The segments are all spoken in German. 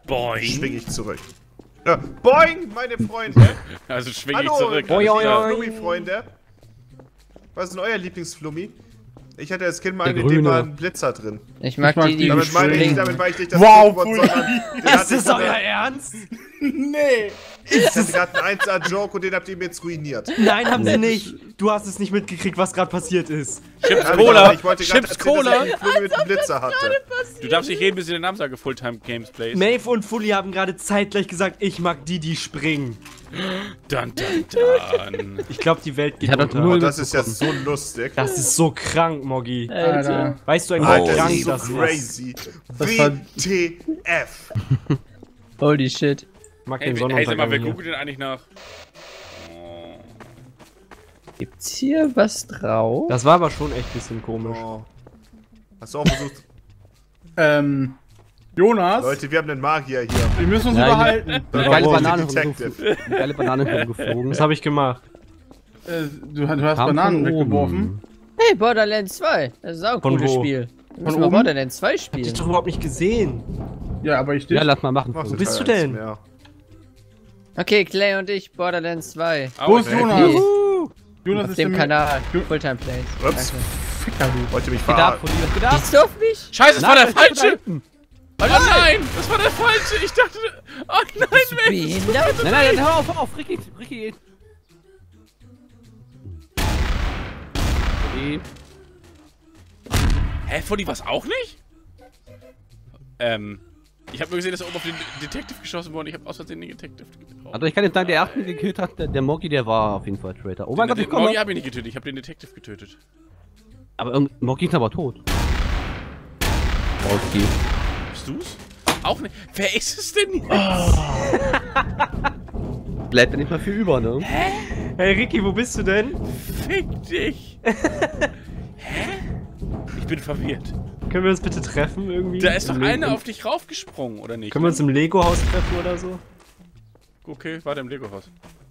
Boing. Schwing ich zurück. Ja, boing, meine Freunde. Also schwing ich Hallo, zurück. Boing, Ja. Flummi-Freunde. Was ist denn euer Lieblingsflummi? Ich hatte als Kind mal Der einen, in dem grüne. war ein Blitzer drin. Ich mag die Damit meine ich springen. nicht das Wow, Stichwort, cool. sondern den hatte ich von der- Ernst? Nee. Ich hatte gerade einen 1A-Joke und den habt ihr mir jetzt ruiniert. Nein, haben sie nicht. Du hast es nicht mitgekriegt, was gerade passiert ist. Chips Ja, Cola. ich wollte gerade Chips erzählen, Cola. dass ich einen Flummi mit einem Blitzer hatte. Du darfst nicht reden, bis ich den Namen sage. Fulltime Games Plays. Maeve und Fully haben gerade zeitgleich gesagt, ich mag die springen. Dun, dun, dun. Ich glaube, die Welt geht Ich hatte unter. null- Oh, das ist ja so lustig. Das ist so krank, Moggi. Alter. Weißt du eigentlich, Alter, wie das krank ist so das ist? crazy. Das war- WTF. Holy shit. Ich mag Hey, den hey, sag mal, Sonnenuntergang wer hier. googelt denn eigentlich nach? Oh. Gibt's hier was drauf? Das war aber schon echt ein bisschen komisch. Oh. Hast du auch versucht? Jonas, Leute, wir haben einen Magier hier. wir müssen uns Ja, überhalten. Eine Warum geile ist Banane der rumgeflogen. Eine geile Banane rumgeflogen. Das habe ich gemacht. Du hast Kam Bananen von weggeworfen. oben. Hey, Borderlands 2. Das ist auch ein Von cooles wo? Spiel. Wir müssen Von mal oben? Borderlands 2 Hab ich spielen. doch überhaupt nicht gesehen. Ja, aber ich stehe. Ja, lass mal machen. Mach Wo so bist du Teil denn? mehr. Okay, Clay und ich, Borderlands 2. Wo ist Okay. Jonas? Juhu. Jonas Auf ist dem der Kanal. Jo- Fulltime Plays. Ups. Danke. Ficker, du. Wollt ihr mich Geht ab, verarschen? Fully, was geht ab? Siehst du auf mich? Scheiße, das war der Nein, da falsche! hinten. Oh nein, das war der falsche! Ich dachte... Oh nein, Bist du Mensch! behindert? Nein, hör auf, Ricky. Fully. Hä, von die was auch nicht? Ich habe nur gesehen, dass oben auf den Detective geschossen wurde. Ich habe aus Versehen den Detective getroffen. Also ich kann jetzt sagen, der erste, der gekillt hat, der Moggi, der war auf jeden Fall Traitor. Oh mein Gott, ich Den komme. Moggi habe ich nicht getötet, ich habe den Detective getötet. Aber Moggi ist aber tot. Okay. Bist du's? Auch nicht. Wer ist es denn jetzt? Bleibt ja nicht mal viel über, ne? Hey Ricky, wo bist du denn? Fick dich! Hä? Ich bin verwirrt. Können wir uns bitte treffen irgendwie? Da ist doch Im einer Le- auf dich raufgesprungen, oder nicht? Können wir uns im Lego-Haus treffen oder so? Okay, warte im Lego-Haus.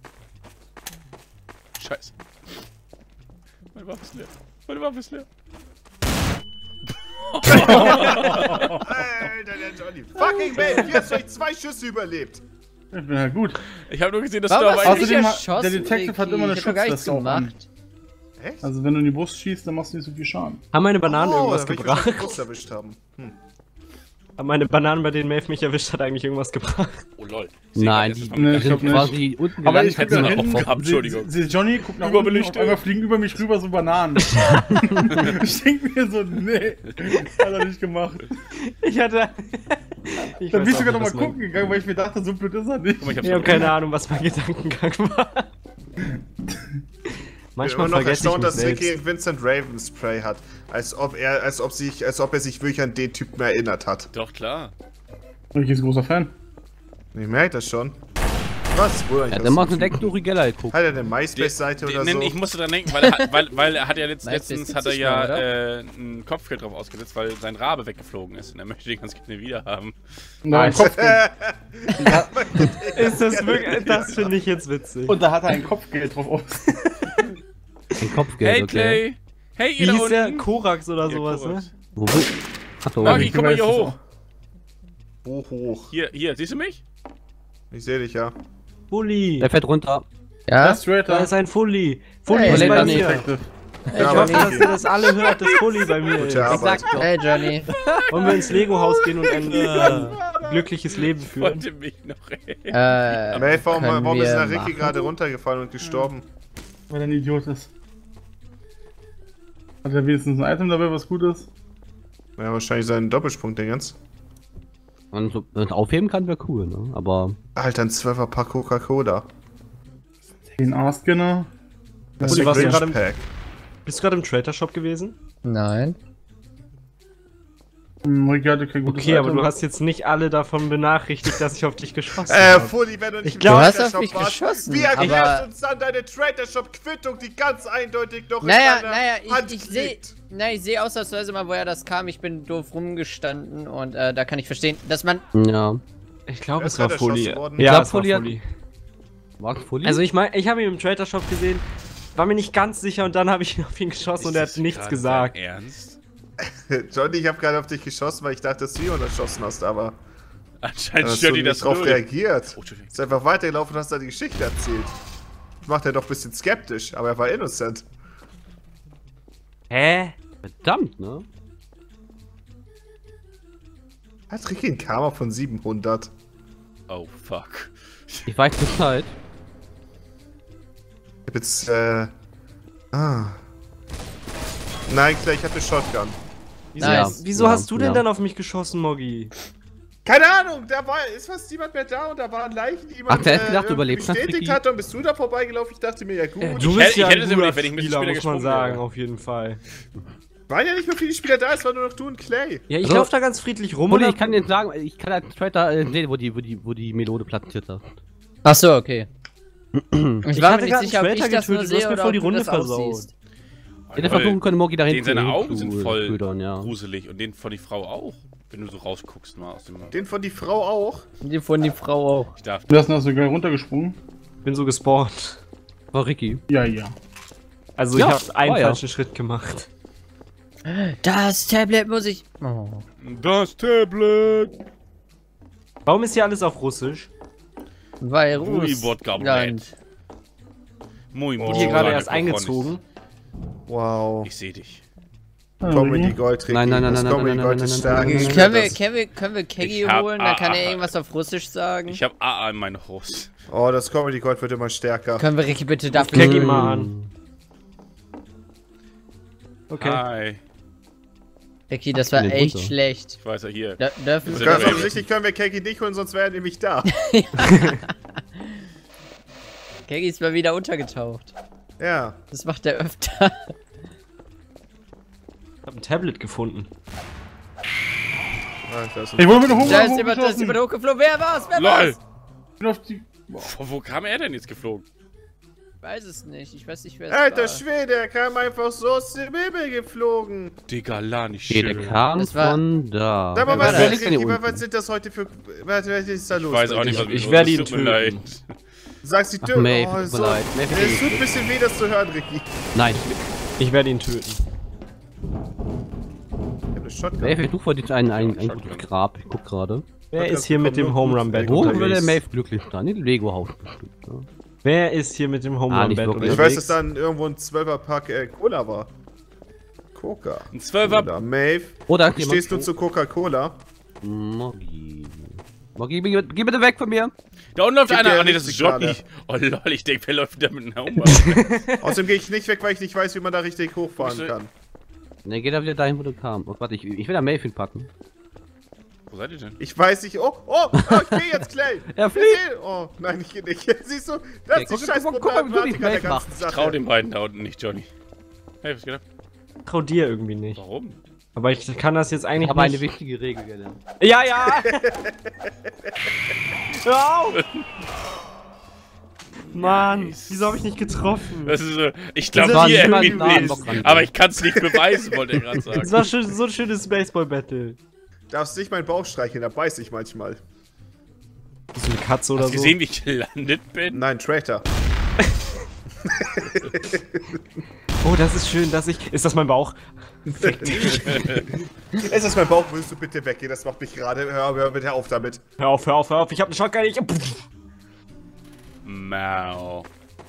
Scheiße. Meine Waffe ist leer. Meine Waffe ist leer. Alter, der Johnny. Fucking Babe, wie hast du euch 2 Schüsse überlebt? Ich bin halt gut. Ich habe nur gesehen, dass Warum du aber hast du mich Außerdem hat- erschossen, der Detective hat Ricky? immer eine Ich hab doch gar nichts Schutzweste auch an. gemacht. Echt? Also wenn du in die Brust schießt, dann machst du nicht so viel Schaden. Haben meine Bananen Oh, irgendwas da will ich gebracht? wahrscheinlich Brust erwischt haben. Haben meine Bananen, bei denen Maeve mich erwischt hat, eigentlich irgendwas gebracht? Oh lol. Nein, Sehe die gerade, Nee, jetzt ich ist glaub es nicht. unten Aber ich gelandet, guck da hätten wir hinten, auch gehabt, Entschuldigung. Johnny guckt nach unten, auf Überbelichtet. einmal fliegen über mich rüber so Bananen. Ich denk mir so, nee, hat er nicht gemacht. Ich hatte... Ich Dann weiß bist auch du gerade nicht, was nochmal gucken gegangen, weil ich mir dachte, so blöd ist er nicht. Guck mal, Ich habe keine Ahnung, was mein Gedankengang war. Manchmal Ich bin immer noch vergesse ich erstaunt, mich dass Ricky selbst. Vincent Raven Spray hat. Als ob er sich wirklich an den Typen erinnert hat. Doch, klar. Ricky ist ein großer Fan. Ich merke das schon. Was? Bruder, Ja, dann macht eine Deck Uri Geller gucken. Hat er eine MySpace-Seite oder so? Ich musste dran denken, weil er hat ja letztens hat er ja ein Kopfgeld drauf ausgesetzt, weil sein Rabe weggeflogen ist. Und er möchte den ganz gerne wieder haben. Nein, Kopfgeld. Ist das wirklich... Das finde ich jetzt witzig. Und da hat er ein Kopfgeld drauf aus. Ein Kopfgeld, Hey Clay! Hey, Wie ihr da hieß der? unten! Korax oder Ja, sowas, Korax. ne? Wo bist Ach, da Magi, oben. komm mal hier weiß es hoch! Wo hoch? Hier, siehst du mich? Ich sehe dich, ja. Fully. Der fährt runter. Ja? Das Da Traitor. ist ein Fully. Fully Hey, ist bei Johnny. mir. Detective. Hey, Ja, Ich hoffe, aber- dass ihr das alle hört, dass Fully bei mir ist. Gute Arbeit. Hey, Johnny. Wollen wir ins Lego-Haus gehen und ein glückliches Leben Ich führen? wollte mich noch Maeve, warum Können ist wir der Ricky machen. gerade runtergefallen und gestorben? Weil er ein Idiot ist. Hat er wenigstens ein Item dabei, was gut ist? Ja, wahrscheinlich seinen Doppelsprung-Dingens. Und so, wenn es aufheben kann, wäre cool, ne? Aber. Alter, ein 12er Pack Coca-Cola. Den A-Scanner. Das Uli, ist warst du ein gerade im- Pack. Bist du gerade im Trader-Shop gewesen? Nein. Ricky hatte kein gutes Okay, aber Item. du hast jetzt nicht alle davon benachrichtigt, dass ich auf dich geschossen habe. Fully, wenn du nicht Ich im glaub- Du hast Trader auf mich Shop warst, geschossen, wie erklärst aber- du uns dann deine Trader Shop Quittung, die ganz eindeutig noch Naja, in deiner Hand ich sehe... liegt? Na, ich sehe ausnahmsweise mal, woher das kam. Ich bin doof rumgestanden und da kann ich verstehen, dass man... Ja. Ich glaube, Wer es ist war gerade Fully. erschossen worden? Ja, glaub, es war Fully hat- Fully. War Fully? Also ich habe ihn im Trader-Shop gesehen, war mir nicht ganz sicher und dann habe ich auf ihn geschossen und er hat nichts gesagt. Ernst? Johnny, ich habe gerade auf dich geschossen, weil ich dachte, dass du jemanden erschossen hast, aber... Anscheinend Hast stört du ihn das nicht drauf null. reagiert. Oh, Entschuldigung. Ist einfach weitergelaufen und hast da die Geschichte erzählt. Das macht er doch ein bisschen skeptisch, aber er war innocent. Hä? Verdammt, ne? Hat Ricky ein Karma von 700? Oh, fuck. Ich weiß Bescheid. Ich hab jetzt, Nein, Clay, ich hatte Shotgun. Wieso hast du denn ja. dann auf mich geschossen, Moggi? Keine Ahnung, ist fast niemand mehr da und da waren Leichen, die jemand Ach, der hat gedacht, du überlebst, bestätigt Ricky. hat und bist du da vorbeigelaufen. Ich dachte mir, ja gut. Du bist ja hätte ein es guter überlegt, wenn ich mit dem Spieler, Spieler muss man gesprungen sagen, wäre. auf jeden Fall. Waren ja nicht mehr viele Spieler da, es war nur noch du und Clay. Ja, ich Also, lauf da ganz friedlich rum. Bulli, und ich kann dir sagen, ich kann halt straight da sehen, wo die Melode platziert hat. Achso, okay. Ich war hatte mir gerade nicht sicher, ob einen ich Traitor das nur getötet, du hast sehe mir oder voll die ob du Runde das versaut. aussiehst. Hätte versuchen können, Moggi da Den hinten seine Augen sind voll ködern, ja. gruselig und den von die Frau auch. Wenn du so rausguckst mal aus dem... Den von die Frau auch. Die von die Frau auch. Ich darf... Du hast noch so geil runtergesprungen. Bin so gespawnt. War Ricky. Ja, ja. Also Ja, ich habe einen war ja. falschen Schritt gemacht. Das Tablet muss ich... Oh. Das Tablet! Warum ist hier alles auf Russisch? Weil Muy Wodka Russland. Muy Ich bin hier gerade erst eingezogen. Wow. Ich sehe dich. Comedy Gold, Ricky. Nein, nein, nein, Das nein, Comedy nein, Gold nein, ist nein, stark. nein, Ich nein, spür das. Können wir Keggy Ich hab holen? Dann kann er AA. irgendwas auf Russisch sagen. Ich habe AA in meine Hose. Oh, das Comedy Gold wird immer stärker. Können wir Ricky bitte dafür... Keggy mal an. Okay. Hi. Ricky, das war Den echt runter. schlecht. Ich weiß ja hier. Dürfen Das wir... Ganz Baby. offensichtlich können wir Keki nicht holen, sonst wäre er nämlich da. Keggy ist mal wieder untergetaucht. Ja. Das macht er öfter. Ich habe ein Tablet gefunden. Alter, ist Ich wurde mit dem Da Hunger ist jemand hochgeflogen. Wer war's? Wer LOL! war's? Ich bin auf die... Wo kam er denn jetzt geflogen? Ich weiß es nicht. Ich weiß nicht, wer es Alter war. Schwede, er kam einfach so aus dem Himmel geflogen. Digga, la nicht Okay, der schön. kam Das war- von da. Sag mal, war was, das? ist Ricky, was sind das heute für... Was ist da los? Ich weiß bei auch dir? nicht, was Ich los werde ist. ihn Tut mir leid. töten. Sagst die Ach, Tür. Maeve, Oh, tut so. mir leid. Maeve, Es tut ein bisschen weh, das zu hören, Ricky. Nein, Ich werde ihn töten. Ich hab eine Shotgun. Maeve, du vor ein Shotgun. gutes Grab. Ich guck gerade. Wer ist hier mit dem Home Run Bett Wo würde der unterwegs? Maeve glücklich sein? In Lego-Haus bestimmt. Ne? Wer ist hier mit dem Home Run nicht Bett wirklich. Ich weiß, unterwegs? dass dann irgendwo ein 12er-Pack Cola war. Coca. Ein 12er. Cola. Maeve, Oder wie stehst du zu Coca-Cola? Moggi. Moggi, geh bitte weg von mir. Da unten läuft Gib einer. dir Ah, nee, das ist richtig Johnny. Oh lol, ich denke, wer läuft da mit einer Hummer? Außerdem gehe ich nicht weg, weil ich nicht weiß, wie man da richtig hochfahren Bist du- kann. Ne, geh da wieder dahin, wo du kamst. Oh, warte, ich will da Maeve hinpacken. Wo seid ihr denn? Ich weiß nicht. Oh, ich geh jetzt, Clay. Er Wir sehen- Oh, nein, ich geh nicht. Siehst du, das ist die guck, scheiß guck mal, wie du die Problematik an der Maeve ganzen machst. Sache. Trau den beiden da unten nicht, Johnny. Hey, was geht ab? Trau dir irgendwie nicht. Warum? Aber ich kann das jetzt Ich eigentlich habe eine nicht. wichtige Regel gelernt. Ja, ja! Hör auf! Mann, wieso habe ich nicht getroffen? Das ist so. Ich Das glaube war hier niemand irgendwie nah am nicht. Bock ran. Aber ich kann es nicht beweisen, wollte er gerade sagen. Das war so ein schönes Baseball-Battle. Darfst nicht meinen Bauch streicheln, da beiß ich manchmal. Bist du eine Katze oder Hast du so? gesehen, wie ich gelandet bin? Nein, Traitor. Oh, das ist schön, dass ich. Ist das mein Bauch? Ist das mein Bauch? Willst du bitte weggehen? Das macht mich gerade. Hör bitte auf damit. Hör auf, hör auf, hör auf. Ich hab einen Shotgun. Mau.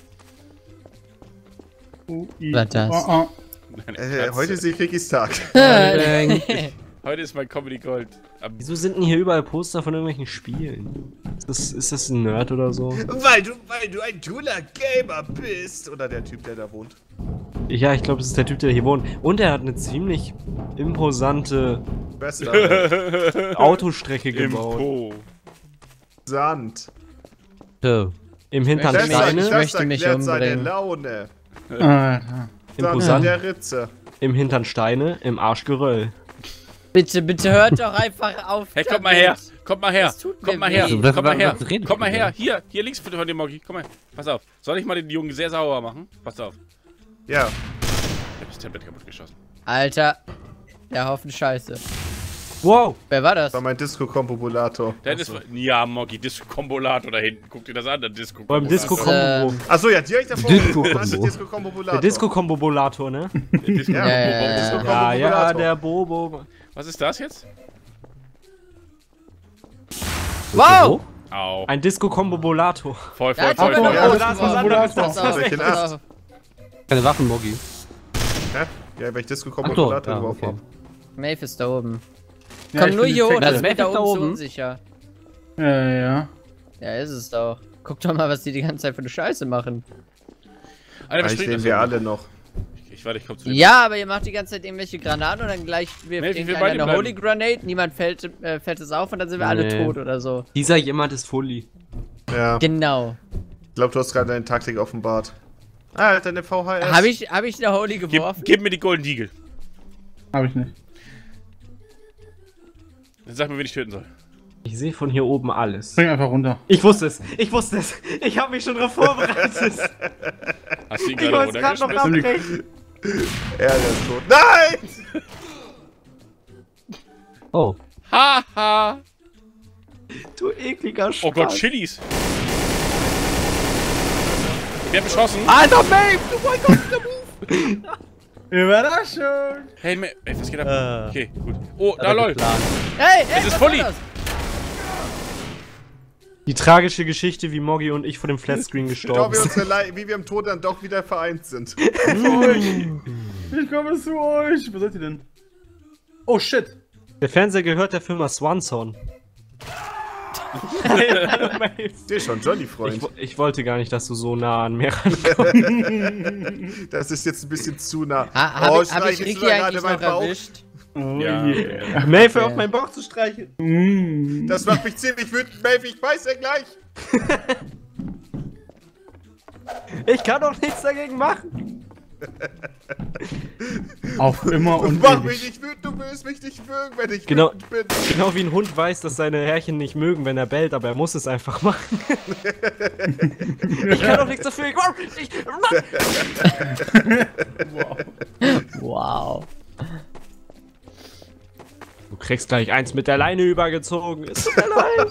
Was das? Eine Katze. Heute sehe ich Rickys Tag. Heute ist mein Comedy Gold. Wieso sind denn hier überall Poster von irgendwelchen Spielen? Ist das ein Nerd oder so? Weil du ein cooler Gamer bist. Oder der Typ, der da wohnt. Ja, ich glaube, das ist der Typ, der hier wohnt. Und er hat eine ziemlich imposante Besser. Autostrecke Im gebaut. Po. Sand. So. Im Hintern Das- Steine, ich möchte mich erklärt seine umbringen. Laune. Alter. Sand in imposant. der Ritze. Im Hintern Steine, im Arsch Geröll. Bitte hört doch einfach auf. Hey, kommt mal her. Kommt mal her. Das tut mir Kommt mal her. weh. Was- Kommt mal her. was redest Kommt mal du her. denn? Hier links von dir, Moggi. Komm mal. Pass auf. Soll ich mal den Jungen sehr sauer machen? Pass auf. Ja. Ich hab das Tablet kaputt geschossen. Alter. Der Haufen Scheiße. Wow! Wer war das? Das war mein Disco-Kompobulator. Da hinten ist. Ja, Moggi, Disco-Kombolator da hinten. Guck dir das an, der Disco-Kombolator. Beim Disco-Kombo. Achso, ja, direkt davor. Disco-Kombo. Das ist Disco-Kompobulator. Der Disco-Kombobulator, ne? Ja, Ja. Ja, ja, der Bobo. Was ist das jetzt? Wow! Au. Ein Disco-Kombobolator. Voll, Ja, voll, voll, jetzt haben wir voll. noch da ist was was anderes. Pass auf, Welchen pass Ast? auf. Keine Waffen, Moggi. Hä? Ja, weil ich Disco-Kombo Ach so, Rollator ja, geworfen okay. hab. Maeve ist da oben. Ja, Komm ich nur bin hier hoch, defekt. das Maeve ist da ist da oben so oben. unsicher. Ja. Ja, ist es doch. Guck doch mal, was die ganze Zeit für eine Scheiße machen. Alter, wir Eigentlich springen leben das wir so. alle noch. Ich warte, ich komm zu dem. Ja, aber ihr macht die ganze Zeit irgendwelche Granaten und dann gleich wirft Maeve, ich will irgendeiner bei dir eine bleiben. Holy Grenade, niemand fällt es auf und dann sind wir alle Nee. tot oder so. Dieser jemand ist Fully. Ja. Genau. Ich glaube, du hast gerade deine Taktik offenbart. Ah, hat deine VHS. Hab ich eine Holy geworfen? Gib mir die Golden Deagle. Hab ich nicht. Dann sag mir, wen ich töten soll. Ich sehe von hier oben alles. Spring einfach runter. Ich wusste es. Ich wusste es. Ich habe mich schon darauf vorbereitet. Hast du ihn Ich gerade wollte es gerade noch runtergeschmissen? abbrechen. Ja, der ist tot. Nein! Oh. Haha! Du ekliger Spaß. Oh Gott, Chilis! Ich werd beschossen! Alter, Maeve! Oh mein Gott, der Move! Überraschung! Hey, ey, was geht ab? Okay, gut. Oh, da lol! Hey, Es ist was war Fully. das? Die tragische Geschichte, wie Moggi und ich vor dem Flatscreen Ich gestorben glaube, sind. wie wir im Tod dann doch wieder vereint sind. Ich komme zu euch! Wo seid ihr denn? Oh shit! Der Fernseher gehört der Firma Swanson. Hallo, Maeve. Dir schon, Johnny-Freund. Ich wollte gar nicht, dass du so nah an mir rankommst. Das ist jetzt ein bisschen zu nah. Hab ich streichst du Ricky da eigentlich noch erwischt? Oh Ja. yeah. Maeve, auf meinen Bauch zu streicheln. Mm. Das macht mich ziemlich wütend, Maeve. Ich beiß ja gleich. Ich kann doch nichts dagegen machen. Auf immer und Mach mich ewig. nicht wütend, du willst mich nicht mögen, wenn ich Genau. wütend bin. Genau wie ein Hund weiß, dass seine Herrchen nicht mögen, wenn er bellt, aber er muss es einfach machen. Ich kann doch nichts dafür. Wow. Du kriegst gleich eins mit der Leine übergezogen. Es tut mir leid.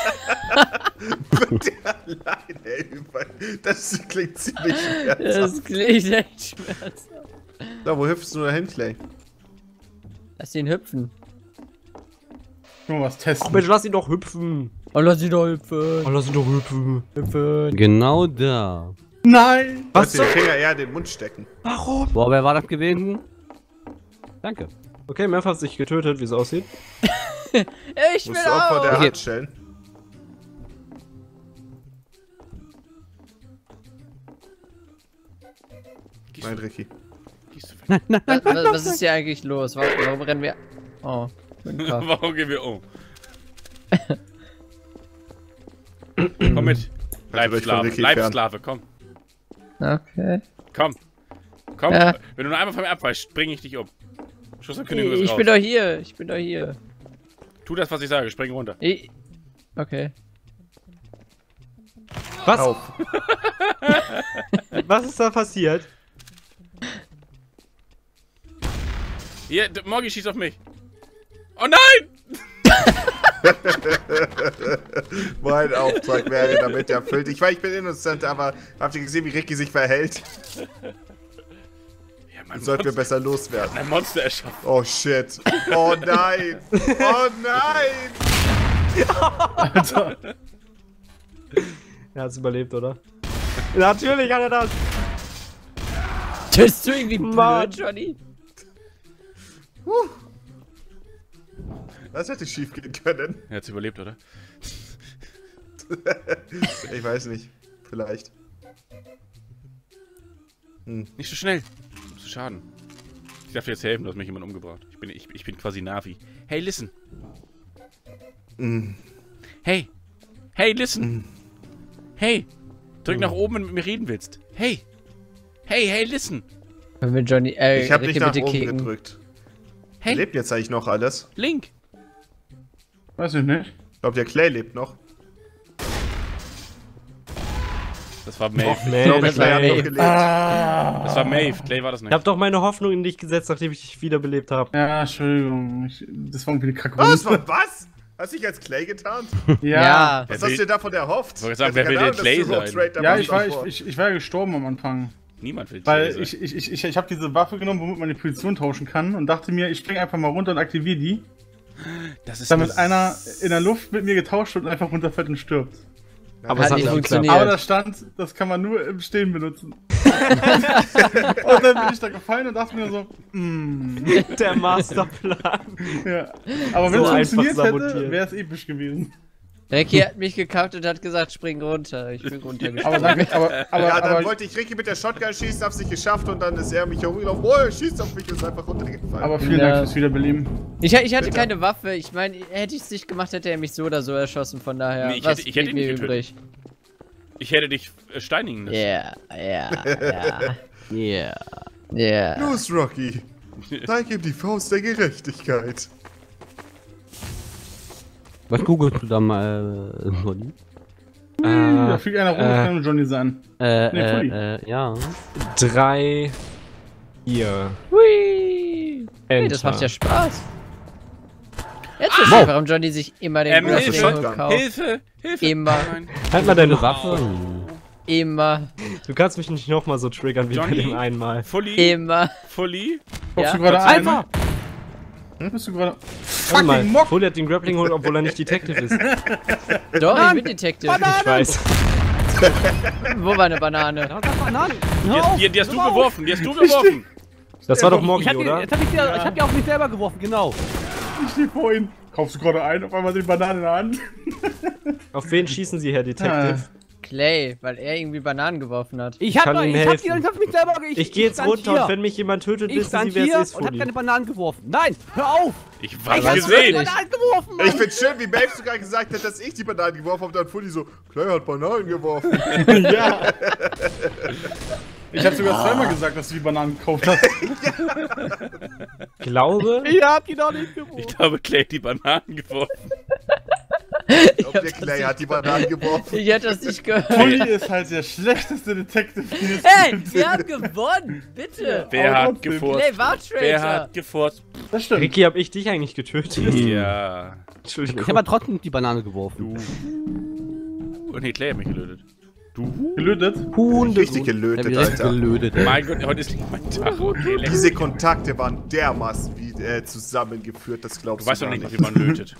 Allein, ey. Das klingt ziemlich schmerzhaft. Das klingt echt schmerzhaft. So, wo hüpfst du da hin, Clay? Lass ihn hüpfen. Nur was testen. Ach Mensch, lass ihn doch hüpfen. Oh, lass ihn doch hüpfen. Oh, lass ihn doch hüpfen. Hüpfen. Genau da. Nein! Was Den Finger eher in den Mund stecken. Warum? Boah, wer war das gewesen? Danke. Okay, Mev hat sich getötet, wie es aussieht. Ich will Musst du Opfer der auch. Okay. Hand stellen. Nein, Ricky. Gehst du weg? Was ist hier eigentlich los? Warum rennen wir? Oh, mein Kopf. Warum gehen wir um? Komm mit. Bleib euch von Sklave, Ricky bleib fern. Sklave, komm. Okay. Komm. Komm, Ja. wenn du nur einmal von mir abweichst, bring ich dich um. Schussankündigung ist Ich raus. bin doch hier. Ich bin doch hier. Tu das, was ich sage, spring runter. Okay. Was? Auf. Was ist da passiert? Hier, Morgi schießt auf mich. Oh nein! Mein Auftrag wäre damit erfüllt. Ich bin innocent, aber habt ihr gesehen, wie Ricky sich verhält? Ja, mein Sollten wir Monster, besser loswerden. ein Monster erschaffen. Oh shit. Oh nein. Oh nein. Alter. Er hat's überlebt, oder? Natürlich hat er das. Bist du irgendwie Mann. blöd, Johnny? Das hätte schief gehen können. Er hat's überlebt, oder? Ich weiß nicht. Vielleicht. Nicht so schnell. Du musst schaden. Ich darf dir jetzt helfen, du hast mich jemand umgebracht. Ich bin quasi Navi. Hey, listen. Hey. Hey, listen. Hey. Drück nach oben, wenn du mit mir reden willst. Hey. Hey, listen. Können wir Johnny, Ich habe nicht Ricky nach bitte oben kicken? gedrückt. Hey, Lebt jetzt eigentlich noch alles? Link. Weiß ich nicht. Ich glaube, der Clay lebt noch. Das war Maeve. Ich glaube, das Clay war hat noch Maeve. gelebt. Das war Maeve. Clay war das Ich nicht. hab doch meine Hoffnung in dich gesetzt, nachdem ich dich wiederbelebt habe. Ja, Entschuldigung. Das war irgendwie eine kacke Was? Was? Hast du dich als Clay getarnt? Ja. Was hast du dir davon erhofft? Ich wollte sagen, wer will denn Clay sein? Ja, ich war ja gestorben am Anfang. Niemand will Clay Weil sein. ich habe diese Waffe genommen, womit man die Position tauschen kann und dachte mir, ich spring einfach mal runter und aktiviere die. Das ist Damit einer in der Luft mit mir getauscht wird und einfach runterfällt und stirbt. Aber es hat nicht funktioniert. Aber da stand, das kann man nur im Stehen benutzen. Und dann bin ich da gefallen und dachte mir so, Der Masterplan. ja. Aber wenn So es funktioniert einfach hätte, sabotiert. wäre es episch gewesen. Ricky hat mich gekauft und hat gesagt, spring runter. Ich bin runtergesprungen. Aber danke, Ja, dann aber wollte ich Ricky mit der Shotgun schießen, hab's nicht geschafft und dann ist er mich herumgelaufen. Oh, er schießt auf mich und ist einfach runtergefallen. aber vielen Dank fürs Wiederbeleben. Ich hatte Bitte. keine Waffe. Ich meine, hätte ich es nicht gemacht, hätte er mich so oder so erschossen. Von daher, Nee, ich was hätte ihn blieb mir nicht übrig? Ich hätte dich steinigen müssen. Ja, ja, Yeah. ja. Los, Rocky. Zeig ihm die Faust der Gerechtigkeit. Was googelst du da mal, Molly? Da fliegt einer rum, das kann nur Johnny sein. Ja. 3, 4. Hui. Hey, das macht ja Spaß. Jetzt verstehe ich, warum Johnny sich immer den Hilfe, Grappling Shotgun. kauft. Hilfe! Hilfe! Immer. Nein. Halt mal deine Waffe. Immer. Du kannst mich nicht nochmal so triggern wie Johnny? bei dem einmal. Fully? Immer. Fully? Kommst Ja. du gerade ein? Einfach! Bist du gerade... Warte mal, Fucking Mock! Fully hat den Grappling holt, obwohl er nicht Detective ist. Doch, ich bin Detective. Ich weiß. Wo war eine Banane? Ja, das Bananen! Die hast du geworfen, die hast du geworfen! Das war doch Ich Moggy, hab, oder? jetzt hab ich auf mich selber geworfen, genau. Ich stehe vor ihm. Kaufst du gerade ein, auf einmal die Banane in der Hand? Auf wen schießen Sie, Herr Detective? Clay, weil er irgendwie Bananen geworfen hat. Ich kann hab ihm mich helfen. selber Ich gehe jetzt runter und wenn mich jemand tötet, ich wissen stand Sie, wer hier es ist, und hab Fully. keine Bananen geworfen. Nein, hör auf! Ich hab's Ich hab gesehen! Bananen geworfen, Mann. Ich find's schön, wie Babe sogar gesagt hat, dass ich die Bananen geworfen habe und dann Fully so, Clay hat Bananen geworfen. Ja. Ich hab sogar zweimal gesagt, dass du die Bananen gekauft hast. Glaube, Ich hab die doch nicht geworfen. Ich glaube, Clay hat die Bananen geworfen. Ich glaube, der Clay hat die Bananen geworfen. Ich hätte das nicht gehört. Fully ist halt der schlechteste Detective, den es Hey, gibt. wir haben gewonnen! Bitte! Wer Aber hat trotzdem. gefurzt? Clay war Wer Traitor! hat gefurzt? Das stimmt. Ricky, hab ich dich eigentlich getötet? Ja. Entschuldigung. Ich hab aber trotzdem die Banane geworfen. Und nee, Clay hat mich gelötet. Du? Gelötet. Richtig gelötet, Alter. gelötet, ey. Mein Gott, heute ist nicht mein Tag. Okay, leck. Diese Kontakte waren dermaßen wie zusammengeführt, das glaubst Du weißt doch gar nicht, wie man lötet.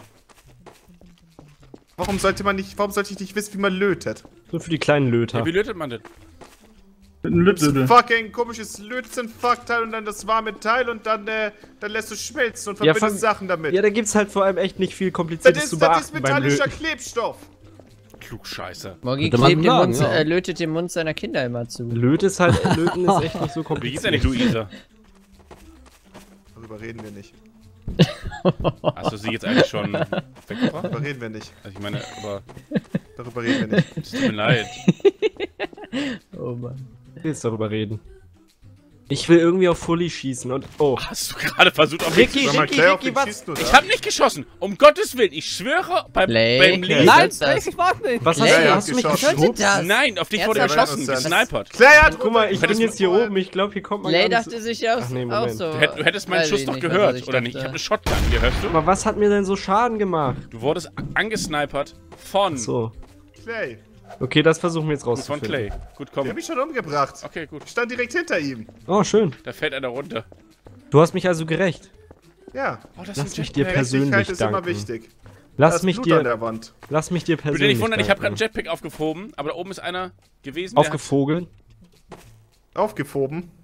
Warum sollte ich nicht wissen, wie man lötet? So für die kleinen Löter. Ja, wie lötet man denn? Mit einem Lüttlödel. Fucking komisches Lötzenfuckteil und dann das warme Teil und dann lässt du schmelzen und Ja, verbindest Sachen damit. Ja, da gibt's halt vor allem echt nicht viel Kompliziertes zu das ist beachten beim metallischer Löten. Klebstoff. Klugscheißer. Morgi Könnte man klebt den sagen, Mund, ja. lötet den Mund seiner Kinder immer zu. Löten ist echt nicht so Wie geht's kompliziert. eigentlich, Luisa? Darüber reden wir nicht. Hast du sie jetzt eigentlich schon weggebracht? Darüber reden wir nicht. Also ich meine, aber Darüber reden wir nicht. es tut mir leid. Oh Mann. Ich will jetzt darüber reden. Ich will irgendwie auf Fully schießen und... Oh. Hast du gerade versucht, auf mich zu Ricky, Sag mal, Ricky, Clay, auf Ricky, wen was? schießt du da? Ich hab nicht geschossen! Um Gottes Willen! Ich schwöre beim Clay. Leben. Nein, Was ist das? ich warte nicht. Was hast Clay, du? hat Hast du mich geschossen. Was geschubst? sollte das? Nein, auf dich wurde Ernsthaft? geschossen, Was? gesnipert. Clay hat Guck mal, ich Hättest bin du jetzt hier oben. Ich glaube, hier kommt man Clay gar nicht dachte so... sich auch, Ach nee, auch Moment. so. Du hättest meinen Weiß Schuss ich doch nicht, was gehört, ich oder nicht? Ich dachte. hab eine Shotgun, hier hörst du? Aber was hat mir denn so Schaden gemacht? Du wurdest angesnipert von So. Clay. Okay, das versuchen wir jetzt von rauszufinden. Clay. Gut, Der komm. hat mich schon umgebracht. Okay, gut. Ich stand direkt hinter ihm. Oh, schön. Da fällt einer runter. Du hast mich also gerecht. Ja. Oh, das Lass ist ein mich dir Jetpack. persönlich Gerechtigkeit ist immer danken. wichtig. Da Lass ist mich Blut an dir... der Wand. Lass mich dir Würde persönlich dich wundern, ich habe gerade danken. einen Jetpack aufgehoben, aber da oben ist einer gewesen, der Aufgefogeln? Aufgefoben.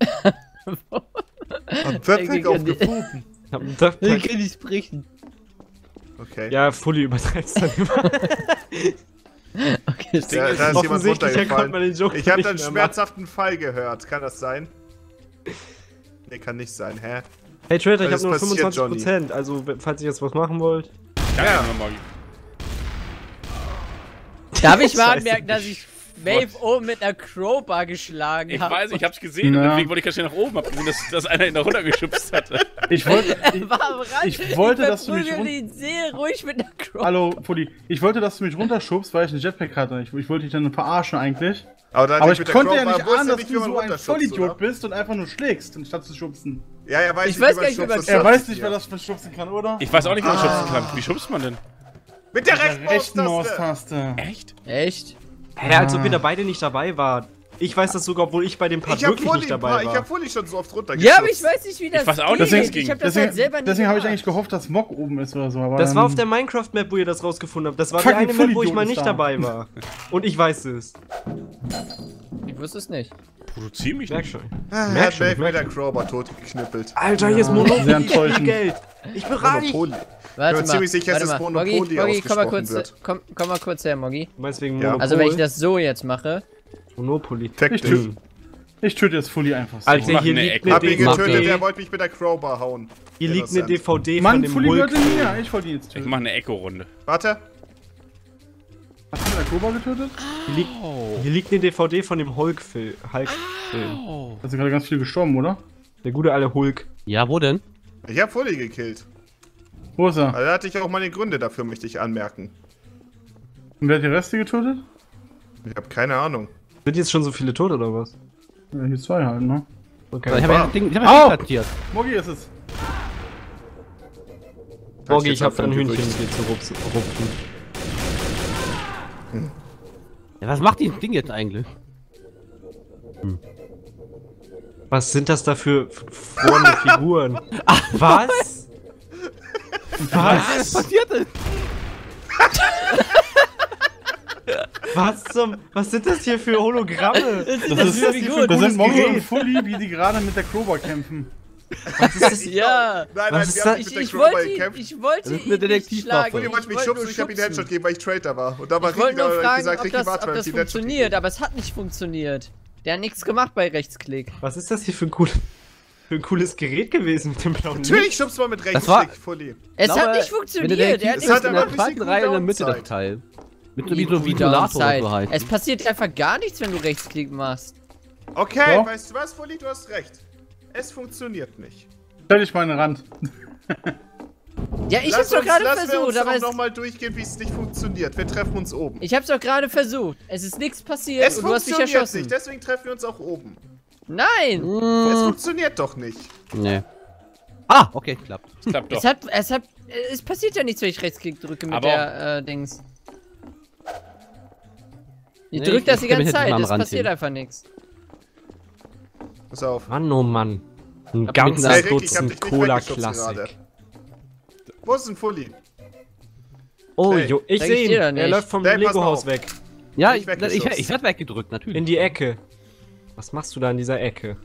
Am Webpack aufgefoben. Hab einen Duckpack. Ich kann nicht sprechen. Okay. Ja, Fully übertreibt's dann immer. Okay, das Da ist jemand Offensichtlich konnte man runtergefallen. den Joke Ich habe nicht einen mehr schmerzhaften Fall gehört. Kann das sein? Nee, kann nicht sein. Hä? Hey Trader, ich Was habe nur ist passiert, 25%, also falls ihr jetzt was machen wollt. Ja. Morgi. Darf ich mal Scheiße. anmerken, dass ich Wave oben mit einer Crowbar geschlagen Ich habe? weiß, ich hab's gesehen und Ja. deswegen wollte ich ganz schnell nach oben, hab gesehen, dass einer ihn da runtergeschubst hatte. Ich wollte... War am Rand. Ich wollte, dass du mich verprügel ihn sehr ruhig mit einer Crowbar. Hallo, Pulli. Ich wollte, dass du mich runterschubst, weil ich einen Jetpack hatte. Ich wollte dich dann verarschen eigentlich. dann Aber ich mit der konnte ja Crowbar nicht wusste ahnen, dass nicht, wie du man so ein runterschubst, Vollidiot oder? bist und einfach nur schlägst, anstatt zu schubsen. Ja, er weiß Ich nicht, weiß wie gar nicht, wie man schubst, Er das weiß schubst nicht, hier. wer das schubsen kann, oder? Ich weiß auch nicht, wie man schubsen kann. Wie schubst man denn? Mit der Rechten rechten Maustaste. Maustaste. Echt? Echt? Hä, als ob ihr da beide nicht dabei wart. Ich weiß das sogar, obwohl ich bei dem Part wirklich nicht dabei war. Ich hab vorhin schon so oft runtergeschubst. Ja, aber ich weiß nicht, wie das weiß auch nicht, wie das ging. Ich hab das halt selber nicht Deswegen habe ich gemacht. eigentlich gehofft, dass Mog oben ist oder so. Aber Das war auf der Minecraft-Map, wo ihr das rausgefunden habt. Das war die Fucking eine Map, wo ich Vollidiot mal ist nicht da. dabei war. Und ich weiß es. Ich wusste es nicht. Produzier mich Merk nicht. schon. Hat Dave mit der Crowbar totgeknüppelt. Alter, hier ist sehr Monopoly enttäuschend. Geld. Ich bin reich. Monopoly. Warte Ich bin mal, ziemlich sicher, warte dass mal. das Monopoly Moggi, komm mal ausgesprochen kurz, wird. komm mal kurz her, Moggi. Du meinst wegen Ja. Monopol? Also wenn ich das so jetzt mache, Monopoly. Tactics. Ich töte jetzt Fully einfach so. Alter, mach hier eine liegt Ecke. Hab ihn eine getötet, DVD. der wollte mich mit der Crowbar hauen. Hier liegt eine Innocent. DVD von Mann, dem Fully Hulk. gehört mir. Ich wollte ihn jetzt Ich töten. mach eine Echo-Runde. Warte. Hast du mit der Crowbar getötet? Hier liegt eine DVD von dem Hulk-Film. Da sind gerade ganz viele gestorben, oder? Der gute alte Hulk. Ja, wo denn? Ich hab Fully gekillt. Wo ist er? Also da hatte ich auch meine Gründe dafür, möchte ich anmerken. Und wer hat die Reste getötet? Ich hab keine Ahnung. Sind jetzt schon so viele tot oder was? Ja, hier 2 halt, ne? Okay. Ich habe ja Wow. das Ding, ich hab Au! ja platziert. Moggi ist es. Borgi, ich hab jetzt dein einfach ein Hühnchen Gerücht. mit dir zu rupfen. Ja, was macht dieses Ding jetzt eigentlich? Was sind das da für frorene Figuren? Ach, was? Was passiert denn? Was sind das hier für Hologramme? Das ist das hier für ein Das sind gutes Moggi und Gerät? Fully, wie die gerade mit der Crowbar kämpfen. ja. Nein, Was ist wir das? haben mit der Ich Crowbar wollte ihn, gekämpft. ich wollte Das ist ihn eine nicht Detektivwaffe. schlagen. Fully wollte mich schubsen, ich hab ihm den Headshot gegeben, weil ich Traitor war. Und da war Ich wollte nur fragen, gesagt, ob Ricky, das, warte, ob weil das ich den Headshot funktioniert, aber es hat nicht funktioniert. Der hat nichts gemacht bei Rechtsklick. Was ist das hier für ein cooles Gerät gewesen mit dem blauen Licht? Natürlich schubst mal mit Das war- Rechtsklick, Fully. Es glaube, hat nicht Wenn du funktioniert. denkst, Er hat ist Es hat in der aber ein bisschen zweiten Reihe in der Mitte das Cooldown-Zeit. Teil. Mit nicht so wie Isolator oder so heißt. Es passiert einfach gar nichts, wenn du Rechtsklick machst. Okay, Ja. weißt du was, Fully, du hast recht. Es funktioniert nicht. Stell dich mal an den Rand. Ja, ich hab's doch gerade versucht, aber Lass uns es, doch nochmal durchgehen, wie es nicht funktioniert. Wir treffen uns oben. ich hab's doch gerade versucht. Es ist nichts passiert Es und du hast mich funktioniert erschossen. nicht, deswegen treffen wir uns auch oben. Nein! Es funktioniert doch nicht. Nee. Ah, okay, klappt. Das klappt doch. Es passiert ja nichts, wenn ich Rechtsklick drücke mit Aber- der, Dings. Ich Nee, drück das ich die kann mich ganze jetzt Zeit, mal am es Rand passiert hin. einfach nichts. Pass auf. Mann, oh Mann. Ein Hab ganzes mit- Hey, Ricky, ich hab dich Dutzend nicht Cola weggeschubst gerade. Classic. Wo ist denn Fully? Oh, Hey, jo, ich sag sehe ich ihn. dir doch Er nicht. läuft vom Hey, pass mal Lego-Haus auf. weg. Ja, Nicht ich weggeschubst. werd weggedrückt, natürlich. In die Ecke. Was machst du da in dieser Ecke?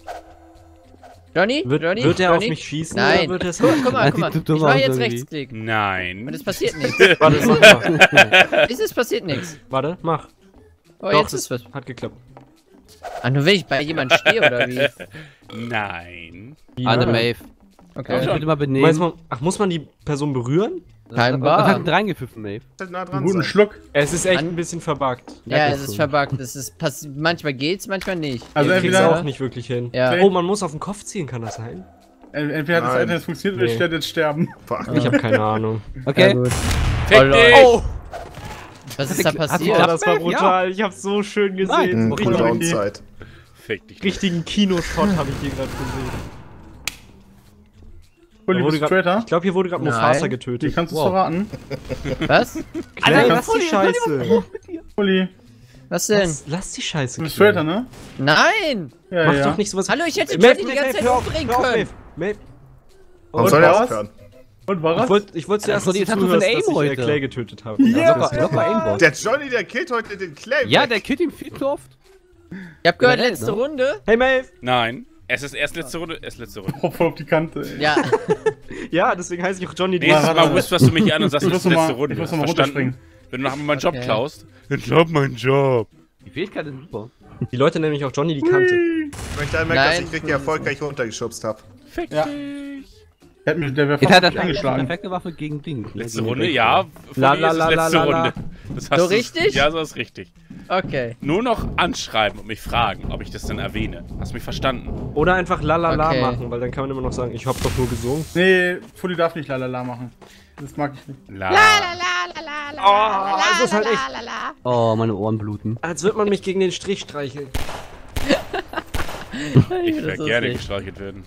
Johnny? Wird Johnny? er auf Johnny? mich schießen Nein. oder wird er es Guck mal, guck mal. Sieht dumm Ich mach aus jetzt irgendwie. Rechtsklick. Und Nein. es passiert nichts. Warte, mach mal. Es passiert nichts. Warte, mach. Oh, Doch, jetzt ist was. hat geklappt. Ah, nur wenn ich bei jemandem stehe, oder wie? Nein. Alle Maeve. Okay. Bitte mal Du meinst, benehmen. ach, muss man die Person berühren? Scheinbar. Was hat denn reingepfiffen, Maeve? Halt nah Einen dran guten sein. Schluck. Es ist echt An- ein bisschen verbuggt. Ja, das es ist ist so. verbuggt. Es ist manchmal geht's, manchmal nicht. Also Ich krieg's entweder- auch nicht wirklich hin. Ja. Oh, man muss auf den Kopf ziehen, kann das sein? Entweder hat das Nein. Internet funktioniert oder Nee. ich werde jetzt sterben. Fuck. Ich habe keine Ahnung. Okay. gut. Fick Lol. dich! Oh, Was ist da Hat passiert? sie- das war brutal. Ich hab's so schön gesehen. Nein. Richtig, Cooldown-Zeit. Fick dich. richtigen Kinoshot habe ich hier gerade gesehen. Fully, Da wurde bist du grad- Traitor? Ich glaube, hier wurde gerade Nein. Mufasa Die getötet. kannst du Wow. verraten. Was? Claire, lass Fully, die Scheiße. Fully, Was denn? Lass die Scheiße. du bist Claire. Traitor, ne? Nein! Ja, Mach ja. doch nicht sowas. Hallo, ich hätte Maeve, Johnny die Maeve, ganze Zeit hör auf, umbringen hör auf, können. Maeve. Warum Und soll er was? aufhören? Und war Ich wollte zuerst, dass so, du jetzt hast du zuhörst, von dass Aim ich heute. Claire getötet habe. Ja. Locker Aimbot. Der Johnny, der killt heute den Claim. Ja, der killt ihn viel zu oft. Ich hab gehört, Generell, letzte ne? Runde. Hey Maeve! Nein. Es ist erst letzte Runde. Es ist letzte Runde. Voll auf die Kante. Ey. Ja. Ja, deswegen heiße ich auch Johnny. Nächstes warte, Mal warte. wusstest du mich an und sagst, Ich es muss ist noch letzte mal- Runde. ich muss noch mal Verstanden? runterspringen. Wenn du nachher meinen Job Okay. klaust, ich glaub meinen Job. Die Fähigkeit ist super. Die Leute nennen mich auch Johnny die Kante. Ich möchte anmerken, dass Nein. ich richtig erfolgreich runtergeschubst habe. Fick Ja. dich. Der wäre Jetzt fast hat er mich angeschlagen. perfekte Waffe gegen Ding. Letzte Gegen Runde, den ja. La, Von mir la, ist es la, la, letzte la, la. Runde. Das hast So du- richtig? Ja, so ist richtig. Okay. Nur noch anschreiben und mich fragen, ob ich das dann erwähne. Hast mich verstanden? Oder einfach lalala Okay. machen, weil dann kann man immer noch sagen, ich hab doch nur gesungen. Nee, Fully darf nicht lalala machen. Das mag ich nicht. Oh, das ist halt echt. Oh, meine Ohren bluten. Als würde man mich gegen den Strich streicheln. Ich Das würde ist gerne lustig. gestreichelt werden.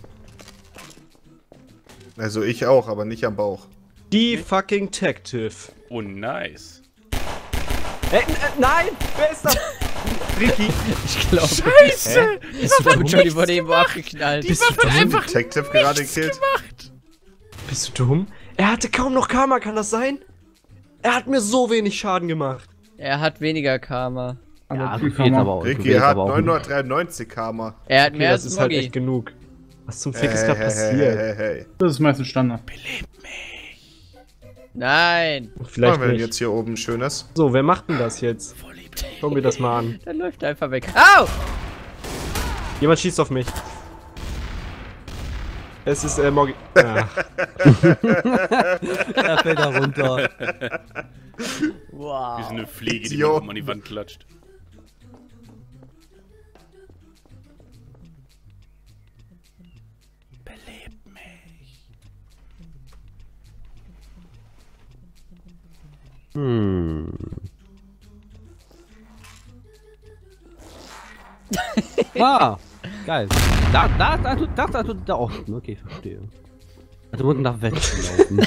Also ich auch, aber nicht am Bauch. Die fucking Detective. Oh, nice. Nein! Wer ist das? Ricky. Ich glaube. Scheiße! Ich glaube, Johnny wurde eben abgeknallt. Die Waffe hat einfach Detective gerade gekillt. gemacht. Bist du dumm? Er hatte kaum noch Karma, kann das sein? Er hat mir so wenig Schaden gemacht. Er hat weniger Karma. Ja, du fehlst aber auch. Ricky hat 993 Karma. Er hat Okay, mehr das als ist halt Moggy. echt genug. Was zum Fick ist gerade passiert? Hey. Das ist meistens Standard. Nein. Vielleicht Was haben wir denn nicht. jetzt hier oben Schönes? So, wer macht denn das jetzt? Schau mir das mal an. Dann läuft er einfach weg. Au! Jemand schießt auf mich. Es ist Moggy. Ach, Er fällt da runter. Wir sind eine Fliege, die Idiot. man an die Wand klatscht. Belebt mich. Ah, geil. Da tut da auch. Okay, verstehe. Also unten nach Westen laufen.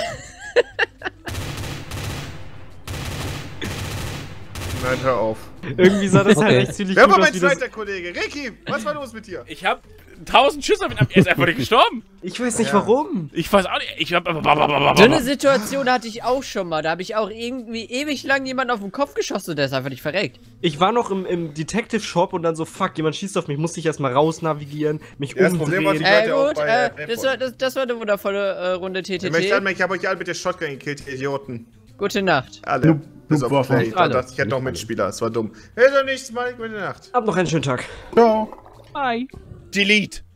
Nein, hör auf. irgendwie sah das halt Okay. echt ziemlich Wer gut war aus, mein wie das... zweiter Kollege? Ricky, was war los mit dir? Ich hab 1000 Schüsse auf ihn. Er ist einfach nicht gestorben. Ich weiß nicht warum. Ich weiß auch nicht. Ich hab. So eine Situation hatte ich auch schon mal. Da habe ich auch irgendwie ewig lang jemanden auf den Kopf geschossen und der ist einfach nicht verreckt. Ich war noch im Detective Shop und dann so, fuck, jemand schießt auf mich, musste ich erstmal raus navigieren, mich Ja, das Problem war, umdrehen. ich wollte auch Gut, bei das war eine wundervolle Runde Ich möchte TTT. anmerken, ich habe euch alle mit der Shotgun gekillt, ihr Idioten. Gute Nacht. Alle. Noob- Bis auf Noob-Waffe. Clay. Ich Alle. dachte, ich hätte noch Mitspieler. Es war dumm. Hey, so nächstes Mal. Gute Nacht. Hab noch einen schönen Tag. Ciao. Bye. Delete.